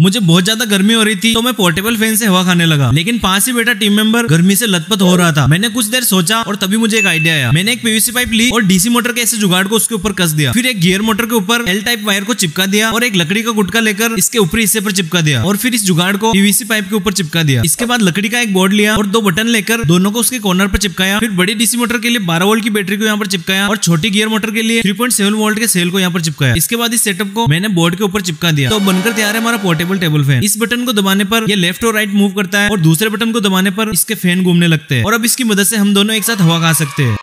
मुझे बहुत ज्यादा गर्मी हो रही थी तो मैं पोर्टेबल फैन से हवा खाने लगा, लेकिन पास ही बैठा टीम मेंबर गर्मी से लथपथ हो रहा था। मैंने कुछ देर सोचा और तभी मुझे एक आइडिया आया। मैंने एक पीवीसी पाइप ली और डीसी मोटर के ऐसे जुगाड़ को उसके ऊपर कस दिया। फिर एक गियर मोटर के ऊपर एल टाइप वायर को चिपका दिया और एक लकड़ी का गुटका लेकर इसके ऊपरी हिस्से पर चिपका दिया और फिर इस जुगाड़ को पीवीसी पाइप के ऊपर चिपका दिया। इसके बाद लकड़ी का एक बोर्ड लिया और 2 बटन लेकर दोनों को उसके कॉर्नर पर चिपकाया। फिर बड़ी डीसी मोटर के लिए 12 वोल्ट की बैटरी को यहाँ पर चिपकाया और छोटी गियर मोटर के लिए 3.7 वोल्ट के सेल को यहाँ पर चिपकाया। इसके बाद इस सेटअप को मैंने बोर्ड के ऊपर चिपका दिया। तो बनकर तैयार है हमारा पोर्टेबल टेबल फैन। इस बटन को दबाने पर ये लेफ्ट और राइट मूव करता है और दूसरे बटन को दबाने पर इसके फैन घूमने लगते हैं और अब इसकी मदद से हम दोनों एक साथ हवा खा सकते हैं।